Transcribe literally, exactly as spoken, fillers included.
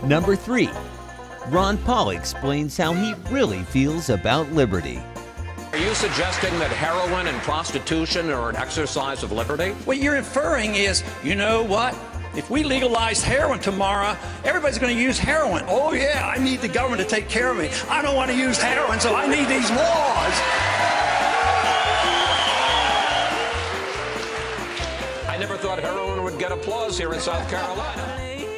Number three, Ron Paul explains how he really feels about liberty. Are you suggesting that heroin and prostitution are an exercise of liberty? What you're inferring is, you know what? If we legalize heroin tomorrow, everybody's going to use heroin. Oh, yeah, I need the government to take care of me. I don't want to use heroin, so I need these laws. I never thought heroin would get applause here in South Carolina.